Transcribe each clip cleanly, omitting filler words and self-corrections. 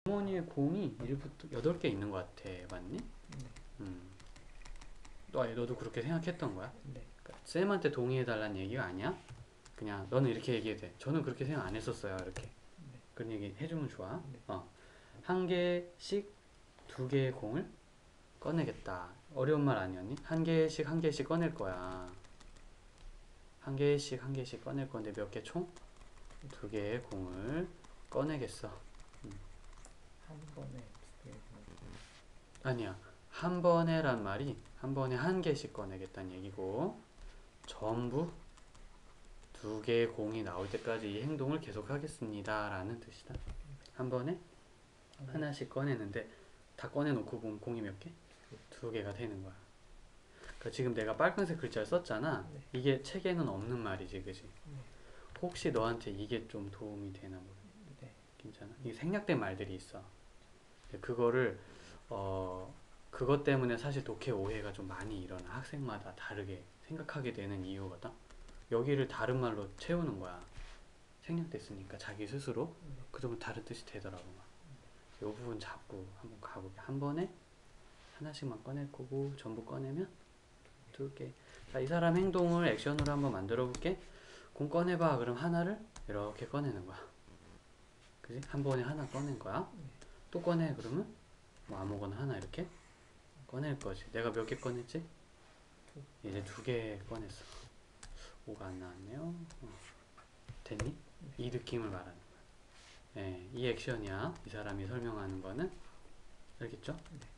주머니에 공이 1부터 8개 있는 것 같아. 맞니? 너도 그렇게 생각했던 거야? 네. 그러니까 쌤한테 동의해달라는 얘기가 아니야? 그냥 너는 이렇게 얘기해도 돼. 저는 그렇게 생각 안 했었어요. 이렇게. 네. 그런 얘기 해주면 좋아. 네. 한 개씩 2개의 공을 꺼내겠다. 어려운 말 아니었니? 한 개씩 한 개씩 꺼낼 거야. 한 개씩 한 개씩 꺼낼 건데 몇 개 총? 2개의 공을 꺼내겠어. 한 번에 2개. 아니야. 한 번에란 말이 한 번에 한 개씩 꺼내겠다는 얘기고, 전부 2개의 공이 나올 때까지 이 행동을 계속하겠습니다 라는 뜻이다. 한 번에 하나씩 꺼내는데 다 꺼내놓고 보면 공이 몇 개? 2개가 되는 거야. 그러니까 지금 내가 빨간색 글자를 썼잖아. 네. 이게 책에는 없는 말이지, 그지? 네. 혹시 너한테 이게 좀 도움이 되나 모르겠네. 네. 괜찮아? 이게 생략된 말들이 있어. 근데 그거를 그것 때문에 사실 독해 오해가 좀 많이 일어나. 학생마다 다르게 생각하게 되는 이유거든. 여기를 다른 말로 채우는 거야. 생략됐으니까 자기 스스로. 그러면 다른 뜻이 되더라고. 이 부분 잡고 한번 가볼게. 한 번에 하나씩만 꺼낼 거고 전부 꺼내면 2개. 자, 이 사람 행동을 액션으로 한번 만들어 볼게. 공 꺼내봐. 그럼 하나를 이렇게 꺼내는 거야. 그지? 한 번에 하나 꺼낸 거야. 또 꺼내. 그러면 뭐 아무거나 하나 이렇게 꺼낼 거지. 내가 몇 개 꺼냈지? 이제 2개 꺼냈어. 5가 안 나왔네요. 됐니? 이 느낌을 말하는 거야. 예, 이 액션이야. 이 사람이 설명하는 거는. 알겠죠?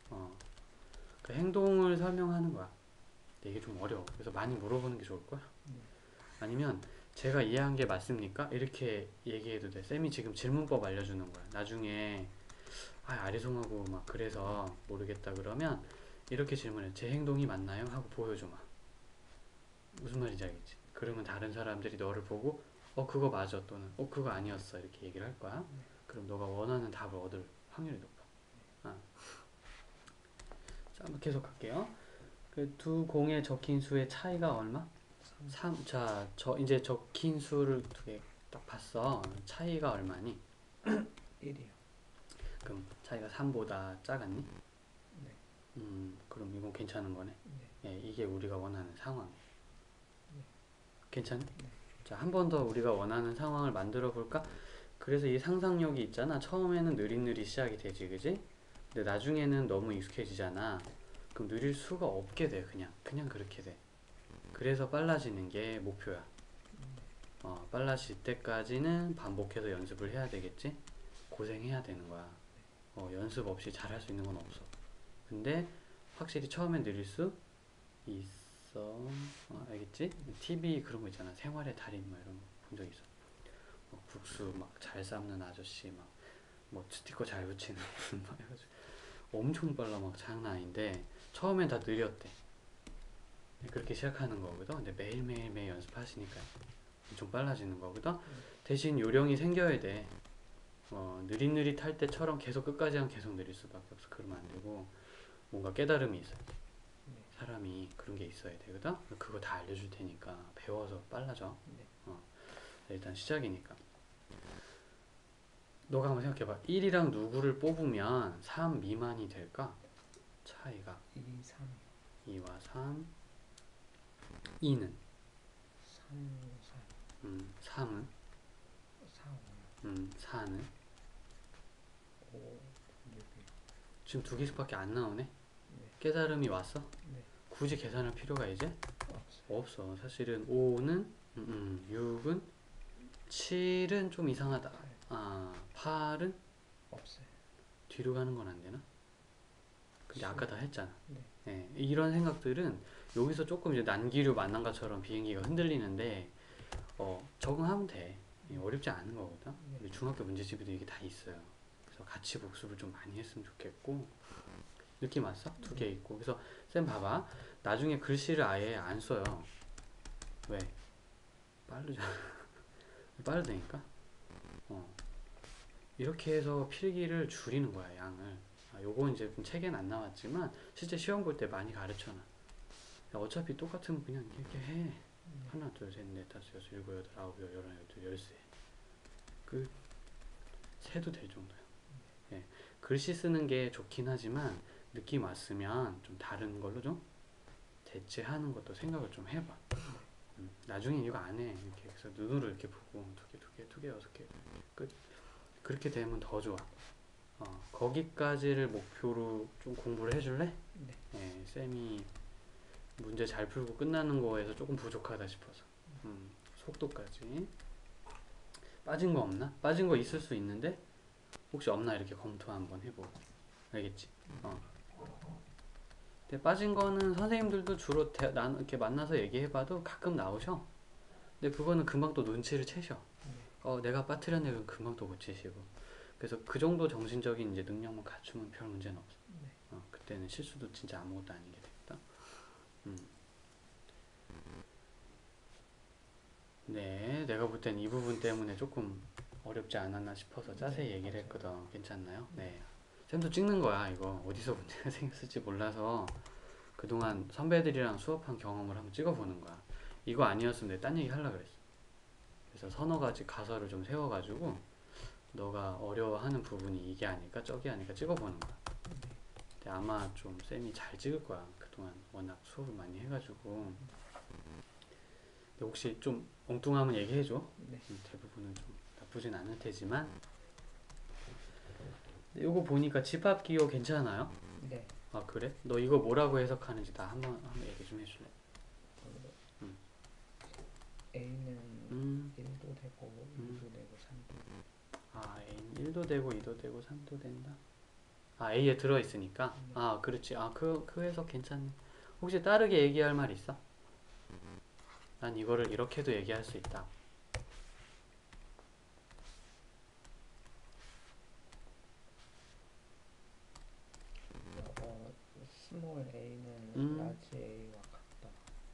그 행동을 설명하는 거야. 근데 이게 좀 어려워. 그래서 많이 물어보는 게 좋을 거야. 아니면 제가 이해한 게 맞습니까? 이렇게 얘기해도 돼. 쌤이 지금 질문법 알려주는 거야. 나중에 아리송하고 막 그래서 모르겠다 그러면 이렇게 질문해. 제 행동이 맞나요? 하고 보여줘봐. 무슨 말인지 알겠지? 그러면 다른 사람들이 너를 보고 그거 맞아 또는 그거 아니었어 이렇게 얘기를 할 거야. 그럼 너가 원하는 답을 얻을 확률이 높아. 자, 한번 계속 할게요. 그 두 공에 적힌 수의 차이가 얼마? 3. 자, 이제 적힌 수를 2개 딱 봤어. 차이가 얼마니? 1이요. 그럼 차이가 3보다 작았니? 네. 그럼 이건 괜찮은 거네. 네. 예, 이게 우리가 원하는 상황. 네. 괜찮아? 네. 자, 한 번 더 우리가 원하는 상황을 만들어 볼까? 그래서 이 상상력이 있잖아. 처음에는 느릿느릿 시작이 되지, 그지? 근데 나중에는 너무 익숙해지잖아. 그럼 느릴 수가 없게 돼. 그냥 그렇게 돼. 그래서 빨라지는 게 목표야. 빨라질 때까지는 반복해서 연습을 해야 되겠지? 고생해야 되는 거야. 연습 없이 잘할 수 있는 건 없어. 근데 확실히 처음엔 느릴 수 있어. 알겠지? TV 그런 거 있잖아. 생활의 달인 뭐 이런 거 본 적 있어. 국수 막 잘 삶는 아저씨 막 뭐 스티커 잘 붙이는 막 해가지고 엄청 빨라. 막 장난 아닌데 처음엔 다 느렸대. 그렇게 시작하는 거거든. 근데 매일 연습하시니까 엄청 빨라지는 거거든. 대신 요령이 생겨야 돼. 느릿느릿할 때처럼 계속 끝까지 하면 계속 느릴 수밖에 없어. 그러면 안 되고 뭔가 깨달음이 있어야 돼. 사람이 그런 게 있어야 되거든. 그거 다 알려줄 테니까 배워서 빨라져. 일단 시작이니까. 너가 한번 생각해봐. 1이랑 누구를 뽑으면 3 미만이 될까? 차이가 2, 3. 2와 3. 2는 3, 4. 3은 4, 4는 5. 5, 6. 지금 2개씩밖에 안 나오네. 네. 깨달음이 왔어? 네. 굳이 계산할 필요가 이제 없어요. 없어. 사실은 5는 6은 7은 좀 이상하다. 8은 없어요. 뒤로 가는 건 안 되나? 근데 아까 다 했잖아. 네. 네, 이런 생각들은 여기서 조금 이제 난기류 만난 것처럼 비행기가 흔들리는데 적응하면 돼. 어렵지 않은 거거든. 우리 중학교 문제집에도 이게 다 있어요. 그래서 같이 복습을 좀 많이 했으면 좋겠고. 느낌 왔어? 2개 있고. 그래서 쌤 봐봐. 나중에 글씨를 아예 안 써요. 왜? 빠르잖아. 빠르다니까? 이렇게 해서 필기를 줄이는 거야, 양을. 요건 이제 책에는 안 나왔지만 실제 시험 볼 때 많이 가르쳐놔. 어차피 똑같으면 그냥 이렇게 해. 하나, 둘, 셋, 넷, 다섯, 여섯, 일곱, 여덟, 아홉, 열, 열하나, 열둘, 열세. 세도 될 정도야. 예. 글씨 쓰는 게 좋긴 하지만 느낌 왔으면 좀 다른 걸로 좀 대체하는 것도 생각을 좀 해봐. 나중에 이거 안 해. 이렇게 해서 눈으로 이렇게 보고 두 개, 여섯 개 끝. 그렇게 되면 더 좋아. 거기까지를 목표로 좀 공부를 해줄래? 네. 네, 쌤이 문제 잘 풀고 끝나는 거에서 조금 부족하다 싶어서. 속도까지. 빠진 거 없나? 빠진 거 있을 수 있는데 혹시 없나 이렇게 검토 한번 해보고. 알겠지? 근데 빠진 거는 선생님들도 주로 이렇게 만나서 얘기해봐도 가끔 나오셔. 근데 그거는 금방 또 눈치를 채셔. 내가 빠뜨렸네 그럼 금방 또 고치시고. 그래서 그 정도 정신적인 이제 능력만 갖추면 별 문제는 없어. 그때는 실수도 진짜 아무것도 아닌 게 되겠다. 네, 내가 볼 땐 이 부분 때문에 조금 어렵지 않았나 싶어서 자세히 얘기를 했거든. 괜찮나요? 네. 쌤도 찍는 거야, 이거. 어디서 문제가 생겼을지 몰라서 그동안 선배들이랑 수업한 경험을 한번 찍어보는 거야. 이거 아니었으면 내가 딴 얘기 하려고 그랬어. 그래서 서너 가지 가설을 좀 세워가지고 너가 어려워하는 부분이 이게 아닐까 저게 아닐까 찍어보는 거야. 근데 아마 좀 쌤이 잘 찍을 거야. 그동안 워낙 수업을 많이 해가지고. 근데 혹시 좀 엉뚱하면 얘기해줘. 네. 대부분은 좀 나쁘진 않을 테지만. 이거 보니까 집합기호 괜찮아요? 네. 아 그래? 너 이거 뭐라고 해석하는지 나 한번 얘기 좀 해줄래? A는 1도 되고 2도 되고 3도. 아 A는 1도 되고 2도 되고 3도 된다. 아 A에 들어있으니까? 아 그렇지. 아 그 해석 괜찮네. 혹시 다르게 얘기할 말 있어? 난 이거를 이렇게도 얘기할 수 있다. 스몰 A는 라지 A와 같다.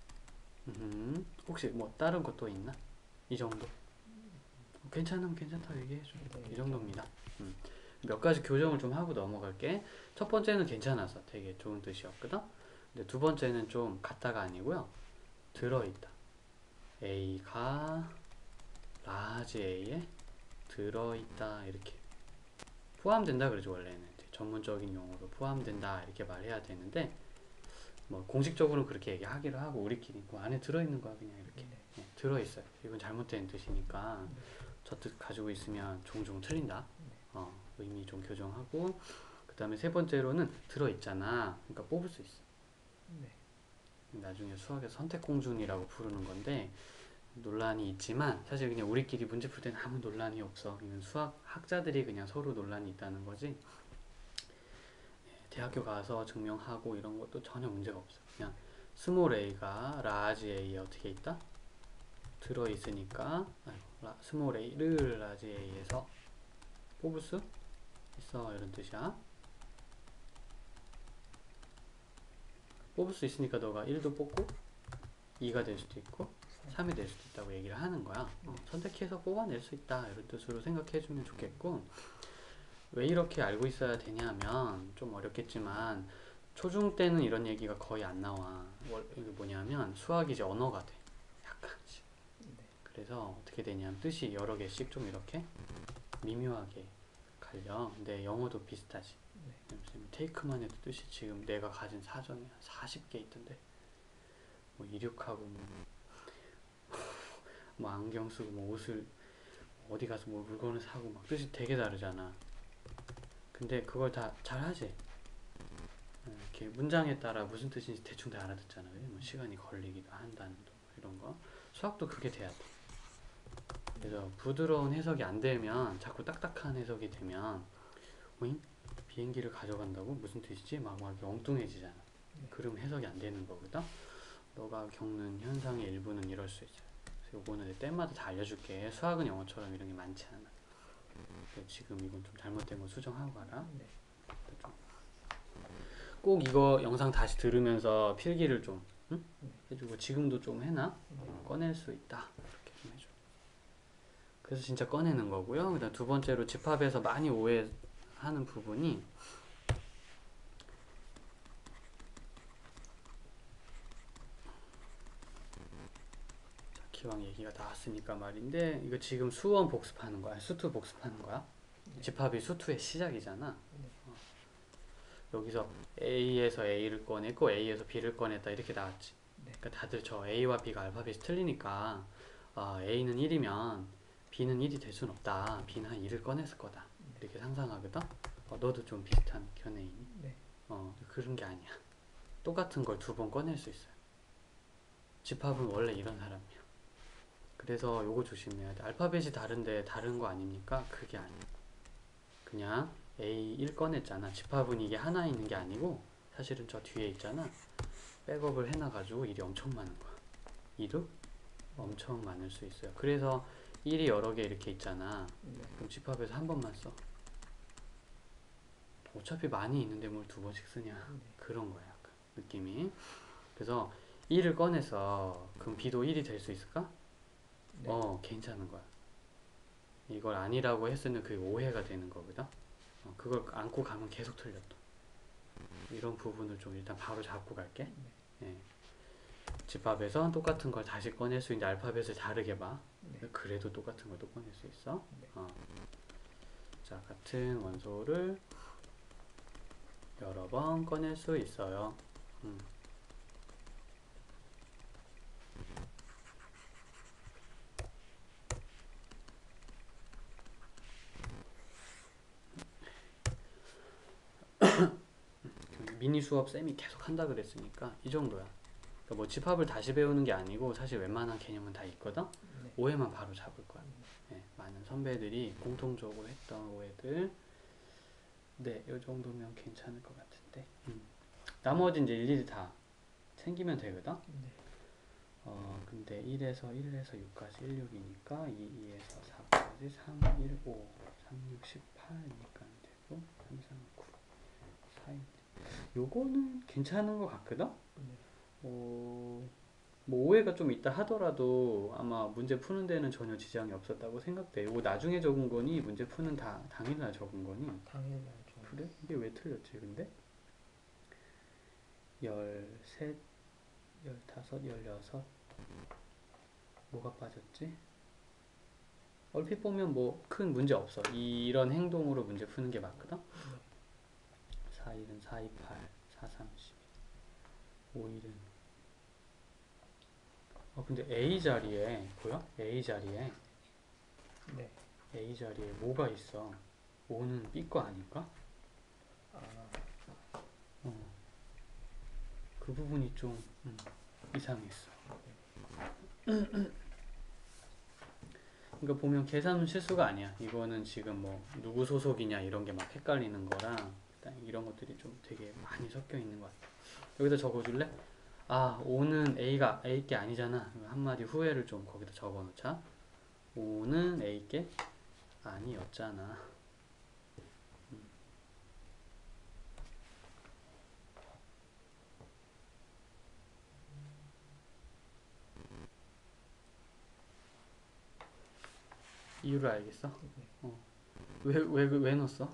혹시 뭐 다른 것도 있나? 이 정도? 괜찮으면 괜찮다고 얘기해줘. 네. 이 정도입니다. 몇 가지 교정을 좀 하고 넘어갈게. 첫 번째는 괜찮아서 되게 좋은 뜻이었거든? 근데 두 번째는 좀 같다가 아니고요. 들어있다. A가 라지 A에 들어있다 이렇게 포함된다 그러죠. 원래는 전문적인 용어로 포함된다 이렇게 말해야 되는데 뭐 공식적으로는 그렇게 얘기하기로 하고 우리끼리 그 안에 들어있는 거야 그냥 이렇게. 네, 들어있어요. 이건 잘못된 뜻이니까 저 뜻 가지고 있으면 종종 틀린다. 의미 좀 교정하고 그 다음에 세 번째로는 들어있잖아. 그러니까 뽑을 수 있어. 나중에 수학에서 선택공준이라고 부르는 건데 논란이 있지만 사실 그냥 우리끼리 문제 풀 때는 아무 논란이 없어. 이건 수학 학자들이 그냥 서로 논란이 있다는 거지. 대학교 가서 증명하고 이런 것도 전혀 문제가 없어. 그냥 스몰 a가 라지 a에 어떻게 있다? 들어있으니까 스몰 a를 라지 a에서 뽑을 수 있어 이런 뜻이야. 뽑을 수 있으니까 너가 1도 뽑고 2가 될 수도 있고 3이 될 수도 있다고 얘기를 하는 거야. 선택해서 뽑아낼 수 있다 이런 뜻으로 생각해주면 좋겠고, 왜 이렇게 알고 있어야 되냐면 좀 어렵겠지만 초중 때는 이런 얘기가 거의 안 나와. 이게 뭐냐면 수학이 이제 언어가 돼. 약간씩. 그래서 어떻게 되냐면 뜻이 여러 개씩 좀 이렇게 미묘하게 갈려. 근데 영어도 비슷하지. 테이크만 해도 뜻이 지금 내가 가진 사전에 40개 있던데 뭐 이륙하고 뭐 안경 쓰고 뭐 옷을 어디 가서 뭐 물건을 사고 막 뜻이 되게 다르잖아. 근데 그걸 다 잘하지. 이렇게 문장에 따라 무슨 뜻인지 대충 다 알아듣잖아. 뭐 시간이 걸리기도 한다는 거 이런 거. 수학도 그게 돼야 돼. 그래서 부드러운 해석이 안 되면 자꾸 딱딱한 해석이 되면 오잉? 비행기를 가져간다고? 무슨 뜻이지? 막 엉뚱해지잖아. 그럼 해석이 안 되는 거거든. 너가 겪는 현상의 일부는 이럴 수 있어요. 그래서 요거는 때마다 다 알려줄게. 수학은 영어처럼 이런 게 많지 않아. 지금 이건 좀 잘못된 거 수정하고 가라. 꼭 이거 영상 다시 들으면서 필기를 좀 해주고 지금도 좀 해놔. 꺼낼 수 있다. 이렇게 좀 해줘. 그래서 진짜 꺼내는 거고요. 그다음 두 번째로 집합에서 많이 오해하는 부분이 기왕 얘기가 나왔으니까 말인데 이거 지금 수원 복습하는 거야? 수투 복습하는 거야? 집합이 수투의 시작이잖아. 여기서 A에서 A를 꺼냈고 A에서 B를 꺼냈다 이렇게 나왔지. 네. 그러니까 다들 저 A와 B가 알파벳이 틀리니까 A는 1이면 B는 1이 될 수는 없다. B는 한 2를 꺼냈을 거다. 이렇게 상상하거든. 너도 좀 비슷한 견해이니? 네. 그런 게 아니야. 똑같은 걸 두 번 꺼낼 수 있어요. 집합은 원래 이런 사람이야. 그래서 요거 조심해야 돼. 알파벳이 다른데 다른 거 아닙니까? 그게 아니야. 그냥 A 1 꺼냈잖아. 집합은 이게 하나 있는 게 아니고 사실은 저 뒤에 있잖아. 백업을 해놔가지고 일이 엄청 많은 거야. 2도 엄청 많을 수 있어요. 그래서 1이 여러 개 이렇게 있잖아. 그럼 집합에서 한 번만 써. 어차피 많이 있는데 뭘 두 번씩 쓰냐. 그런 거야. 약간 느낌이. 그래서 1을 꺼내서 그럼 B도 1이 될 수 있을까? 네. 괜찮은 거야. 이걸 아니라고 했으면 그게 오해가 되는 거거든. 그걸 안고 가면 계속 틀려 또. 이런 부분을 좀 일단 바로 잡고 갈게. 예. 집합에서 똑같은 걸 다시 꺼낼 수 있는데 알파벳을 다르게 봐. 그래도 똑같은 걸 또 꺼낼 수 있어. 자, 같은 원소를 여러 번 꺼낼 수 있어요. 미니 수업 쌤이 계속 한다 그랬으니까 이 정도야. 그러니까 뭐 집합을 다시 배우는 게 아니고 사실 웬만한 개념은 다 있거든. 오해만 바로 잡을 거야. 네, 많은 선배들이 공통적으로 했던 오해들. 네, 이 정도면 괜찮을 것 같은데. 나머지 이제 일일이 다 챙기면 되거든. 근데 1에서 6까지 1, 6이니까 2, 2에서 4까지 3, 1, 5, 3, 6, 18이니까 되고 3, 3, 9, 4, 1. 요거는 괜찮은 것 같거든? 뭐 오해가 좀 있다 하더라도 아마 문제 푸는 데는 전혀 지장이 없었다고 생각돼. 이거 나중에 적은 거니? 문제 푸는 당일날 적은 거니? 당일날 좀. 그래? 이게 왜 틀렸지 근데? 13, 15, 16 뭐가 빠졌지? 얼핏 보면 뭐 큰 문제 없어. 이런 행동으로 문제 푸는 게 맞거든? 4, 1은 4, 2, 8, 4, 3, 12 5, 1은 근데 A 자리에 보여? A 자리에 네. A 자리에 뭐가 있어? 5는 B 거 아닐까? 그 부분이 좀 이상했어. 그러니까 보면 계산은 실수가 아니야. 이거는 지금 뭐 누구 소속이냐 이런 게 막 헷갈리는 거랑 이런 것들이 좀 되게 많이 섞여 있는 것 같아. 여기다 적어줄래? 5는 A가 A 게 아니잖아. 한마디 후회를 좀 거기다 적어놓자. 5는 A 게 아니었잖아. 이유를 알겠어? 왜 넣었어?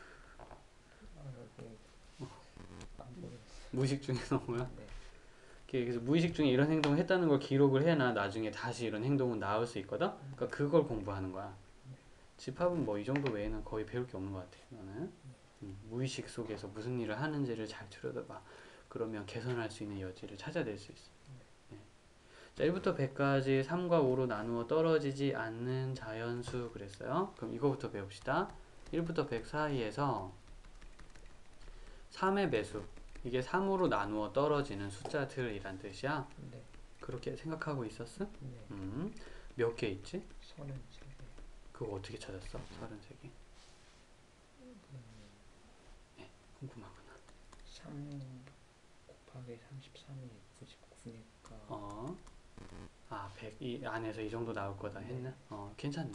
여기 안 보였어요. 무의식 중에 넣은 거야? 네. 그래서 무의식 중에 이런 행동을 했다는 걸 기록을 해놔 나중에 다시 이런 행동은 나올 수 있거든? 그러니까 그걸 공부하는 거야. 집합은 뭐 이 정도 외에는 거의 배울 게 없는 것 같아. 너는 무의식 속에서 무슨 일을 하는지를 잘 들여다봐. 그러면 개선할 수 있는 여지를 찾아낼 수 있어. 네. 자, 1부터 100까지 3과 5로 나누어 떨어지지 않는 자연수 그랬어요. 그럼 이거부터 배웁시다. 1부터 100 사이에서 3의 배수, 이게 3으로 나누어 떨어지는 숫자들이란 뜻이야. 네. 그렇게 생각하고 있었어? 네. 몇 개 있지? 33개. 그거 어떻게 찾았어? 33개. 네, 궁금하구나. 3 곱하기 33이 99니까 100, 이 안에서 이 정도 나올 거다 했나? 네. 괜찮네.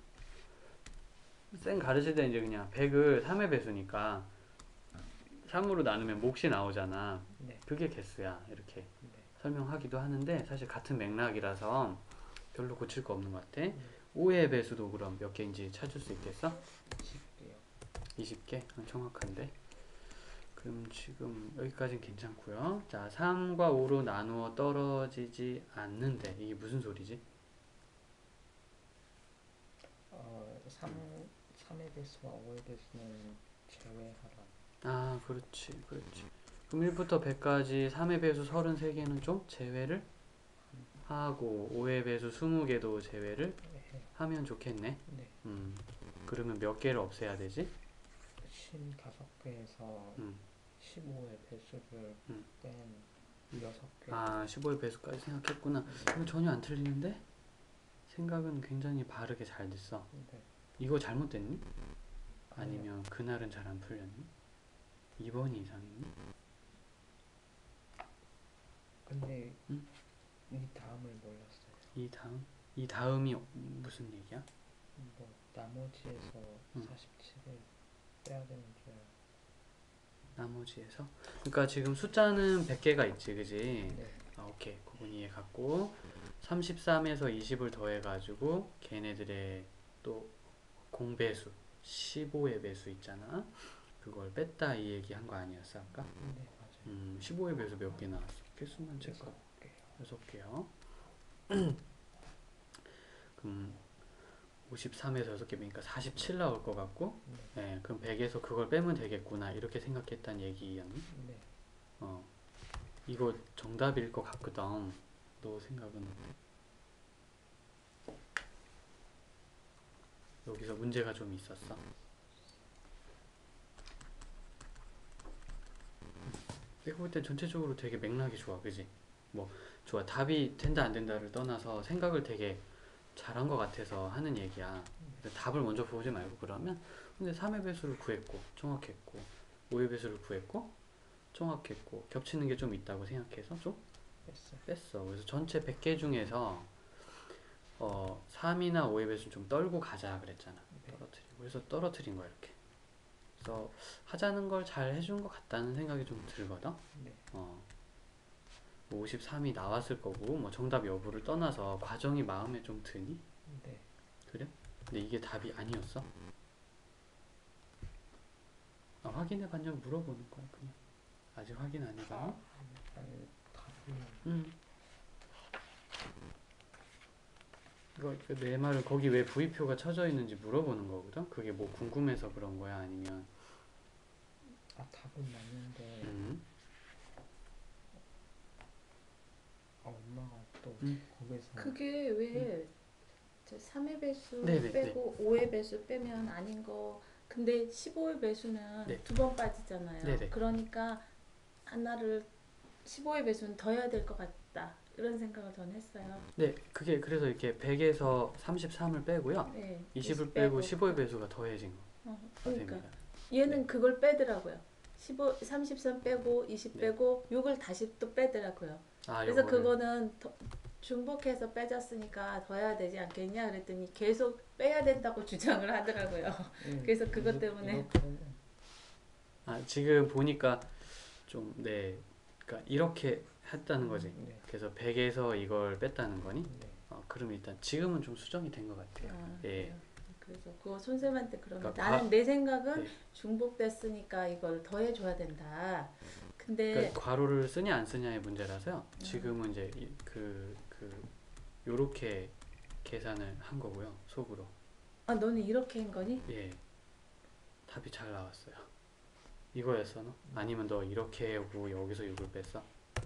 쌤 가르칠 때 이제 그냥 100을 3의 배수니까 3으로 나누면 몫이 나오잖아. 네. 그게 개수야. 이렇게 네. 설명하기도 하는데 사실 같은 맥락이라서 별로 고칠 거 없는 것 같아. 네. 5의 배수도 그럼 몇 개인지 찾을 수 있겠어? 20개요. 20개? 정확한데. 그럼 지금 여기까지는 괜찮고요. 자, 3과 5로 나누어 떨어지지 않는데 이게 무슨 소리지? 3 3의 배수와 5의 배수는 제외하라. 아, 그렇지, 그렇지. 그럼 1부터 100까지 3의 배수 33개는 좀 제외를 하고 5의 배수 20개도 제외를 해. 하면 좋겠네. 네. 그러면 몇 개를 없애야 되지? 55개에서 음, 15의 배수를 음. 뺀 6개. 아, 15의 배수까지 생각했구나. 이거 전혀 안 틀리는데? 생각은 굉장히 바르게 잘 됐어. 네. 이거 잘못됐니? 아니요. 아니면 그날은 잘 안 풀렸니? 2번이 이상했니? 근데 응? 이 다음을 몰랐어요. 이 다음이 무슨 얘기야? 뭐 나머지에서 응. 47을 빼야 되는 줄 알아요. 나머지에서? 그러니까 지금 숫자는 100개가 있지, 그지? 네. 아, 오케이. 그건 이해 갔고 33에서 20을 더해가지고 걔네들의 또 공배수 15의 배수 있잖아. 그걸 뺐다 이 얘기 한 거 아니었어 아까? 네, 맞아요. 15의 배수 몇 개 나왔어? 개수만 체크. 6개요. 6개요. 그럼 53에서 6개 빼니까 47 나올 것 같고, 네, 그럼 100에서 그걸 빼면 되겠구나 이렇게 생각했단 얘기였니? 네. 이거 정답일 것 같거든. 너 생각은 어때? 여기서 문제가 좀 있었어. 내가 볼 때 전체적으로 되게 맥락이 좋아, 그지? 뭐 좋아, 답이 된다 안 된다를 떠나서 생각을 되게 잘한 것 같아서 하는 얘기야. 근데 답을 먼저 보지 말고 그러면 근데 3의 배수를 구했고 정확했고 5의 배수를 구했고 정확했고 겹치는 게 좀 있다고 생각해서 좀 뺐어. 그래서 전체 100개 중에서 3이나 5의 배수는 좀 떨고 가자 그랬잖아. 떨어뜨리고. 그래서 떨어뜨린 거야 이렇게. 그래서 하자는 걸 잘 해준 것 같다는 생각이 좀 들거든. 네. 뭐 53이 나왔을 거고 뭐 정답 여부를 떠나서 과정이 마음에 좀 드니? 네. 그래? 근데 이게 답이 아니었어? 아, 확인해 봤냐고 물어보는 거야 그냥. 아직 확인 안 해봐. 아니, 답이 이거 내 말은 거기 왜 V표가 쳐져 있는지 물어보는 거거든. 그게 뭐 궁금해서 그런 거야 아니면 답은 맞는데 엄마가 또 거기서 그게 왜 3의 배수 네네, 빼고 5의 배수 빼면 아닌 거. 근데 15의 배수는 네. 2번 빠지잖아요. 네네. 그러니까 하나를 15의 배수는 더 해야 될 것 같다. 이런 생각을 저는 했어요. 네, 그게 그래서 이렇게 100에서 33을 빼고요. 네, 20을 빼고 15의 배수가 더해진 거 그러니까 됩니다. 얘는 네. 그걸 빼더라고요. 33 빼고 20 네. 빼고 6을 다시 또 빼더라고요. 아, 그래서 요거를- 그거는 중복해서 빼졌으니까 더 해야 되지 않겠냐 그랬더니 계속 빼야 된다고 주장을 하더라고요. 그래서 그것 때문에 지금 보니까 좀 네, 그러니까 이렇게 했다는 거지. 네. 그래서 100에서 이걸 뺐다는 거니? 네. 그럼 일단 지금은 좀 수정이 된 것 같아요. 예. 그래요. 그래서 그거 선생님한테 그러면 그러니까 나는 내 생각은 네. 중복됐으니까 이걸 더 해줘야 된다. 근데 그러니까 괄호를 쓰냐 안 쓰냐의 문제라서요. 지금은 이제 요렇게 계산을 한 거고요. 속으로. 너는 이렇게 한 거니? 예. 답이 잘 나왔어요. 이거였어 너? 아니면 너 이렇게 하고 여기서 6을 뺐어?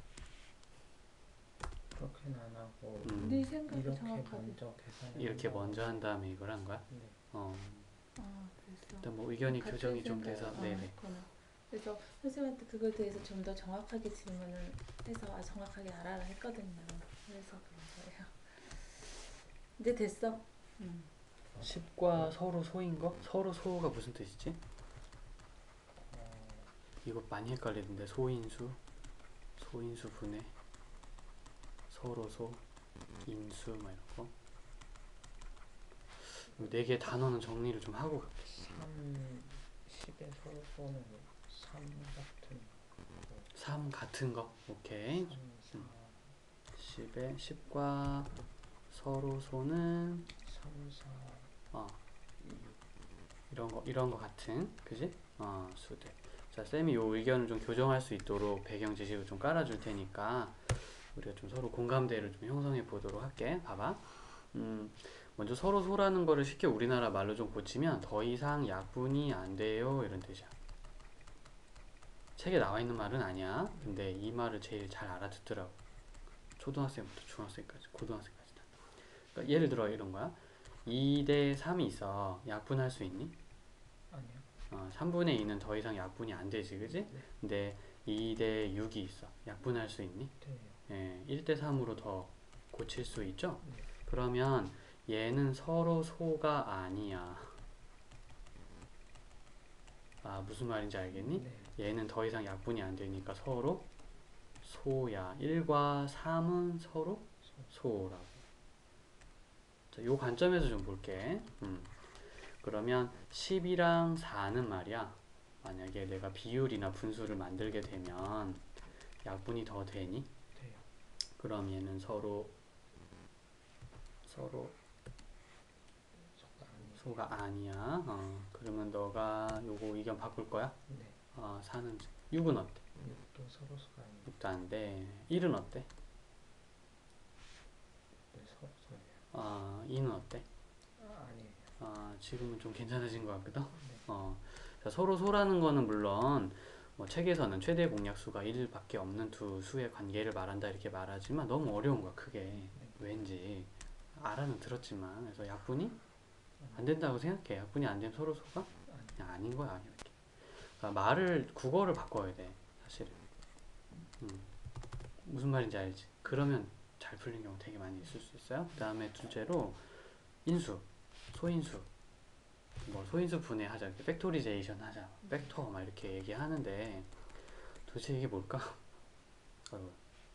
그렇게는 안 하고 네 생각이 이렇게 정확하게. 먼저 계산을 이렇게 한다고. 먼저 한 다음에 이걸 한 거야? 네. 그래서 일단 뭐 의견이 같은 교정이 좀 생각, 돼서 네네. 했구나. 그래서 선생님한테 그거에 대해서 좀 더 정확하게 질문을 해서 정확하게 알아라 했거든요. 그래서 그런 거예요. 이제 됐어. 10과 서로 소인 거? 서로 소가 무슨 뜻이지? 이거 많이 헷갈리던데. 소인수, 소인수 분해, 서로 소, 인수 막 이런 거. 네 개 단어는 정리를 좀 하고 갈게. 3, 10의 서로소는 3 같은 3 같은 거. 오케이. 3, 10에 10과 서로 소는 3, 4 이런 거 같은, 그지? 수들. 자, 쌤이 요 의견을 좀 교정할 수 있도록 배경 지식을 좀 깔아줄 테니까 우리가 좀 서로 공감대를 좀 형성해 보도록 할게. 봐봐. 먼저 서로 소라는 거를 쉽게 우리나라 말로 좀 고치면 더 이상 약분이 안 돼요 이런 뜻이야. 책에 나와 있는 말은 아니야. 근데 이 말을 제일 잘 알아듣더라고. 초등학생부터 중학생까지, 고등학생까지 다. 그러니까 예를 들어 이런 거야. 2대 3이 있어. 약분할 수 있니? 아니요. 3분의 2는 더 이상 약분이 안 되지, 그지? 네. 근데 2대 6이 있어. 약분할 수 있니? 돼요. 예, 1대 3으로 더 고칠 수 있죠? 네. 그러면 얘는 서로 소가 아니야. 아, 무슨 말인지 알겠니? 네. 얘는 더 이상 약분이 안 되니까 서로 소야. 1과 3은 서로 소라고. 자, 요 관점에서 좀 볼게. 그러면 10이랑 4는 말이야. 만약에 내가 비율이나 분수를 만들게 되면 약분이 더 되니? 돼요. 그럼 얘는 서로 소가 아니에요. 소가 아니야. 그러면 너가 요거 의견 바꿀 거야? 네. 4는 6은 어때? 6도 서로 소가 아니에요. 6도 안 돼. 1은 어때? 네, 서로 소예요. 2는 어때? 아니에요. 지금은 좀 괜찮아진 것 같거든? 네. 자, 서로 소라는 거는 물론 뭐 책에서는 최대 공약수가 1밖에 없는 두 수의 관계를 말한다 이렇게 말하지만 너무 어려운 거야 그게. 왠지 알아는 들었지만 그래서 약분이 안 된다고 생각해. 약분이 안 되면 서로 소가 그냥 아닌 거야 이렇게. 그러니까 말을 국어를 바꿔야 돼 사실은. 무슨 말인지 알지? 그러면 잘 풀린 경우 되게 많이 있을 수 있어요. 그 다음에 둘째로 인수, 소인수, 뭐 소인수 분해하자, 이렇게 팩토리제이션 하자, 팩터 막 이렇게 얘기하는데 도대체 이게 뭘까? 어휴.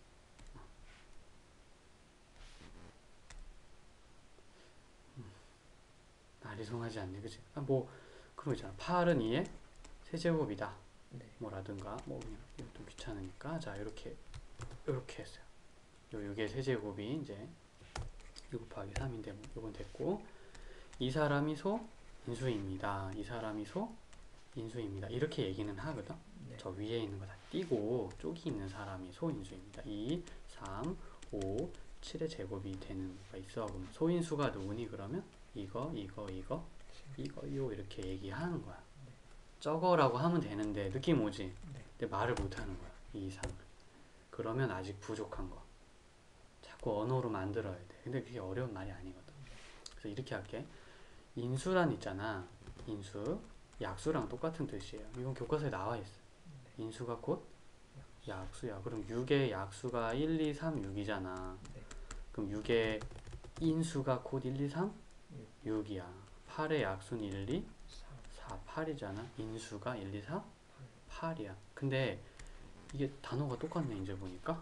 아리송하지 않네, 그치? 뭐 그런 거 있잖아. 8은 2의 세제곱이다. 네. 뭐라든가 뭐 그냥 좀 귀찮으니까 자 이렇게 했어요. 요게 세제곱이 이제 2 곱하기 3인데 뭐 요건 됐고, 이 사람이 소 인수입니다. 이 사람이 소 인수입니다. 이렇게 얘기는 하거든. 네. 저 위에 있는 거 다 띄고 쪽이 있는 사람이 소 인수입니다. 2, 3, 5, 7의 제곱이 되는 거가 있어. 그럼 소인수가 누구니? 그러면 이거 요 이렇게 얘기하는 거야. 저거라고 하면 되는데 느낌 오지? 네. 근데 말을 못 하는 거야. 이 이상을. 그러면 아직 부족한 거. 자꾸 언어로 만들어야 돼. 근데 그게 어려운 말이 아니거든. 그래서 이렇게 할게. 인수란 있잖아. 인수. 약수랑 똑같은 뜻이에요. 이건 교과서에 나와 있어. 인수가 곧 약수야. 그럼 6의 약수가 1, 2, 3, 6이잖아. 네. 그럼 6의 인수가 곧 1, 2, 3? 6이야. 8의 약수는 1, 2, 4, 8이잖아. 인수가 1, 2, 4? 8이야. 근데 이게 단어가 똑같네, 이제 보니까.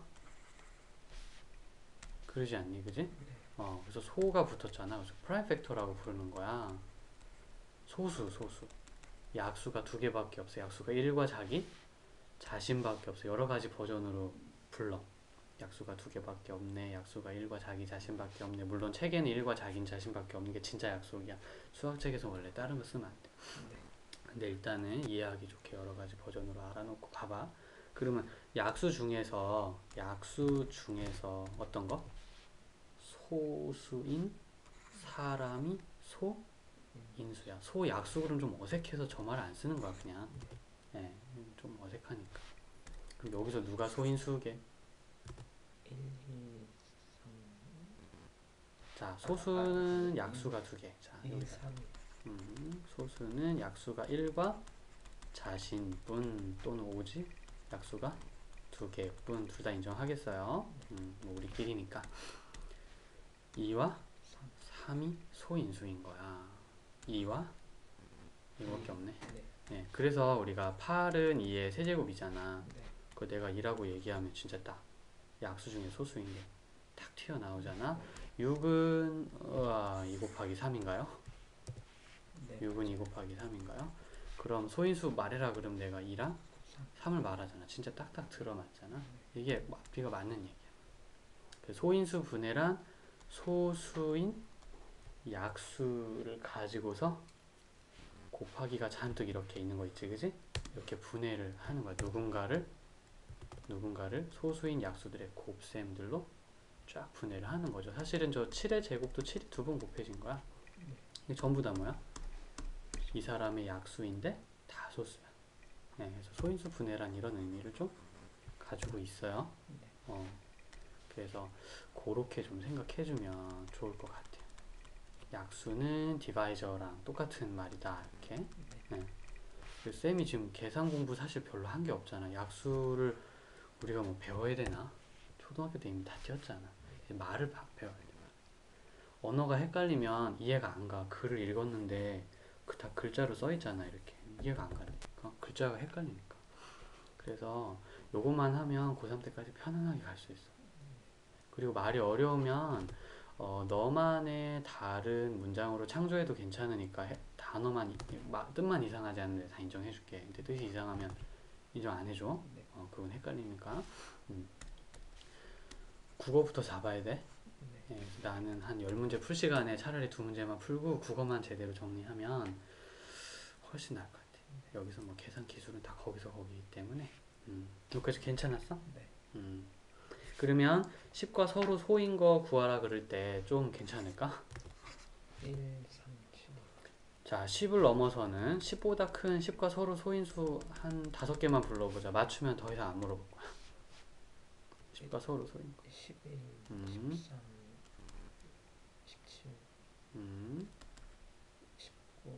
그러지 않니, 그지? 그래서 소가 붙었잖아. 그래서 프라임 팩터라고 부르는 거야. 소수. 약수가 2개밖에 없어. 약수가 1과 자신밖에 없어. 여러 가지 버전으로 불러. 약수가 2개밖에 없네. 약수가 1과 자기 자신밖에 없네. 물론 책에는 1과 자기 자신밖에 없는 게 진짜 약속이야. 수학책에서 원래 다른 거 쓰면 안 돼. 근데 일단은 이해하기 좋게 여러 가지 버전으로 알아놓고 봐봐. 그러면 약수 중에서 어떤 거? 소수인 사람이 소인수야. 소약수 그럼 좀 어색해서 저 말 안 쓰는 거야 그냥. 예, 좀 어색하니까. 그럼 여기서 누가 소인수게? 1, 2, 3. 자, 소수는 약수가 2개. 자, 2, 여기다. 3. 소수는 약수가 1과 자신뿐 또는 오직 약수가 2개뿐. 둘 다 인정하겠어요. 뭐 우리끼리니까. 2와 3이 소인수인 거야. 2와 이거밖에 없네. 네, 그래서 우리가 8은 2의 세제곱이잖아. 그거 내가 2라고 얘기하면 진짜 딱 약수 중에 소수인 게 탁 튀어나오잖아. 6은 2 곱하기 3인가요? 네. 6은 2 곱하기 3인가요? 그럼 소인수 말해라 그럼 내가 2랑 3을 말하잖아. 진짜 딱딱 들어맞잖아. 이게 앞뒤가 맞는 얘기야. 소인수 분해란 소수인 약수를 가지고서 곱하기가 잔뜩 이렇게 있는 거 있지, 그지? 이렇게 분해를 하는 거야. 누군가를 소수인 약수들의 곱셈들로 쫙 분해를 하는 거죠. 사실은 저 7의 제곱도 7이 두 번 곱해진 거야. 이게 전부 다 뭐야? 이 사람의 약수인데 다 소수야. 네, 그래서 소인수 분해란 이런 의미를 좀 가지고 있어요. 그래서 그렇게 좀 생각해주면 좋을 것 같아요. 약수는 디바이저랑 똑같은 말이다 이렇게. 네. 그리고 쌤이 지금 계산 공부 사실 별로 한 게 없잖아. 약수를 우리가 뭐 배워야 되나? 초등학교 때 이미 다 띄웠잖아. 이제 말을 배워야 돼. 언어가 헷갈리면 이해가 안 가. 글을 읽었는데 그 다 글자로 써 있잖아. 이렇게 이해가 안 가니까 글자가 헷갈리니까. 그래서 요것만 하면 고3 때까지 편안하게 갈 수 있어. 그리고 말이 어려우면 너만의 다른 문장으로 창조해도 괜찮으니까 단어만 뜻만 이상하지 않는데 다 인정해줄게. 근데 뜻이 이상하면 인정 안 해줘. 그건 헷갈리니까. 국어부터 잡아야 돼. 예, 나는 한 10문제 풀 시간에 차라리 2문제만 풀고 국어만 제대로 정리하면 훨씬 나을 것 같아. 여기서 뭐 계산 기술은 다 거기서 거기이기 때문에. 여기까지 괜찮았어? 네. 그러면 10과 서로 소인 거 구하라 그럴 때 좀 괜찮을까? 1, 3, 7. 자, 10을 넘어서는 10보다 큰 10과 서로 소인수 한 5개만 불러보자. 맞추면 더 이상 안 물어볼 거야. 10과 서로 소인 거. 11, 음. 13, 17, 19,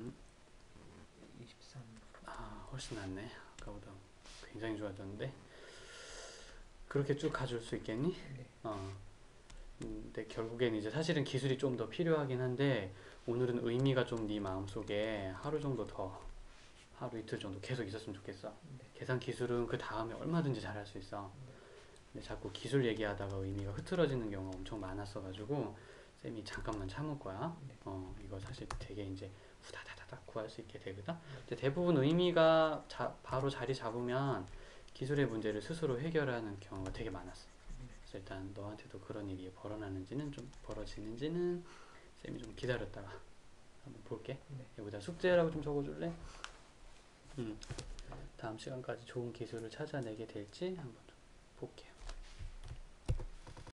23. 아, 훨씬 낫네. 아까보다 굉장히 좋아졌는데. 그렇게 쭉 가줄 수 있겠니? 네. 근데 결국엔 이제 사실은 기술이 좀 더 필요하긴 한데 오늘은 의미가 좀 네 마음속에 하루 정도 더, 하루 이틀 정도 계속 있었으면 좋겠어. 계산 기술은 그 다음에 얼마든지 잘할 수 있어. 근데 자꾸 기술 얘기하다가 의미가 흐트러지는 경우가 엄청 많았어가지고 쌤이 잠깐만 참을 거야. 이거 사실 되게 이제 후다다다닥 구할 수 있게 되거든. 근데 대부분 의미가 바로 자리 잡으면 기술의 문제를 스스로 해결하는 경우가 되게 많았어. 그래서 일단 너한테도 그런 일이 벌어지는지는 쌤이 좀 기다렸다가 한번 볼게. 여기다 숙제라고 좀 적어줄래? 다음 시간까지 좋은 기술을 찾아내게 될지 한번 좀 볼게요.